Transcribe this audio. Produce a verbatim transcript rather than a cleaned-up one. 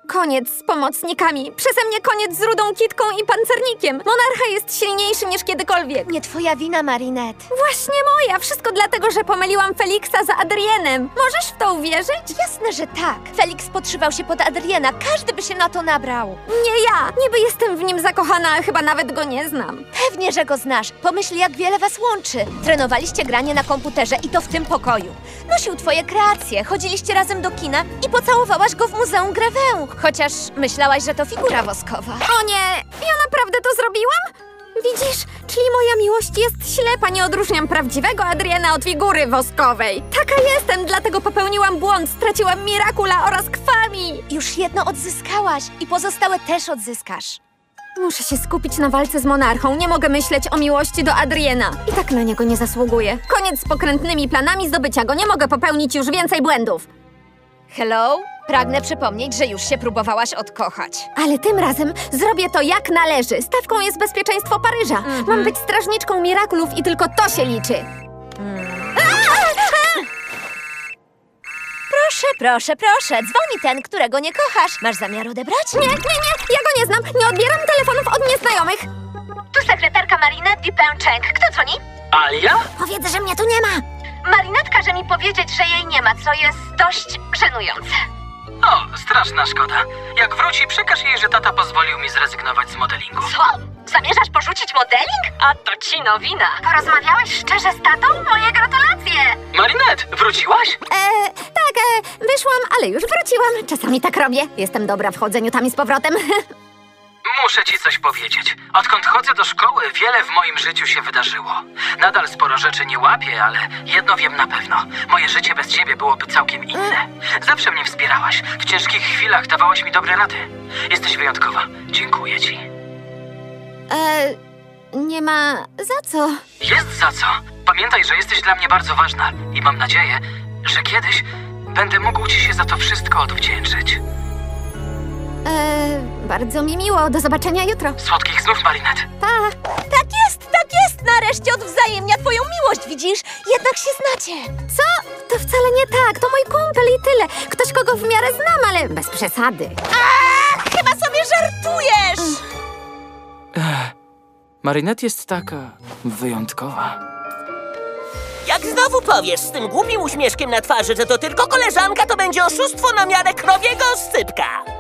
Koniec z pomocnikami. Przeze mnie koniec z Rudą Kitką i Pancernikiem. Monarcha jest silniejszy niż kiedykolwiek. Nie twoja wina, Marinette. Właśnie moja. Wszystko dlatego, że pomyliłam Feliksa za Adrienem. Możesz w to uwierzyć? Jasne, że tak. Felix podszywał się pod Adriena. Każdy by się na to nabrał. Nie ja. Niby jestem w nim zakochana, a chyba nawet go nie znam. Pewnie, że go znasz. Pomyśl, jak wiele was łączy. Trenowaliście granie na komputerze i to w tym pokoju. Nosił twoje kreacje, chodziliście razem do kina i pocałowałaś go w Muzeum Grevin. Chociaż myślałaś, że to figura woskowa. O nie! Ja naprawdę to zrobiłam? Widzisz? Czyli moja miłość jest ślepa. Nie odróżniam prawdziwego Adriena od figury woskowej. Taka jestem, dlatego popełniłam błąd. Straciłam Mirakula oraz Kwami. Już jedno odzyskałaś i pozostałe też odzyskasz. Muszę się skupić na walce z monarchą. Nie mogę myśleć o miłości do Adriena. I tak na niego nie zasługuję. Koniec z pokrętnymi planami zdobycia go. Nie mogę popełnić już więcej błędów. Hello? Pragnę przypomnieć, że już się próbowałaś odkochać. Ale tym razem zrobię to jak należy. Stawką jest bezpieczeństwo Paryża. Mm-hmm. Mam być strażniczką Mirakulów i tylko to się liczy. Mm. Proszę, proszę, proszę. Dzwoni ten, którego nie kochasz. Masz zamiar odebrać? Nie, nie, nie. Ja go nie znam. Nie odbieram telefonów od nieznajomych. Tu sekretarka Marinette Dupin-Cheng. Kto dzwoni? Alia? Powiedz, że mnie tu nie ma. Marinette każe mi powiedzieć, że jej nie ma, co jest dość żenujące. O, straszna szkoda. Jak wróci, przekaż jej, że tata pozwolił mi zrezygnować z modelingu. Co? Zamierzasz porzucić modeling? A to ci nowina. Porozmawiałeś szczerze z tatą? Moje gratulacje! Marinette, wróciłaś? E, tak, e, wyszłam, ale już wróciłam. Czasami tak robię. Jestem dobra w chodzeniu tam i z powrotem. Muszę ci coś powiedzieć. Odkąd chodzę do szkoły, wiele w moim życiu się wydarzyło. Nadal sporo rzeczy nie łapię, ale jedno wiem na pewno. Moje życie bez ciebie byłoby całkiem inne. Zawsze mnie wspierałaś. W ciężkich chwilach dawałaś mi dobre rady. Jesteś wyjątkowa. Dziękuję ci. E, nie ma za co. Jest za co. Pamiętaj, że jesteś dla mnie bardzo ważna i mam nadzieję, że kiedyś będę mógł ci się za to wszystko odwdzięczyć. E, bardzo mi miło. Do zobaczenia jutro. Słodkich snów, Marinette. Pa! Tak jest, tak jest! Nareszcie odwzajemnia twoją miłość, widzisz? Jednak się znacie. Co? To wcale nie tak. To mój kumpel i tyle. Ktoś, kogo w miarę znam, ale bez przesady. A, chyba sobie żartujesz! Ech, Marinette jest taka wyjątkowa. Jak znowu powiesz z tym głupim uśmieszkiem na twarzy, że to tylko koleżanka, to będzie oszustwo na miarę krowiego oscypka.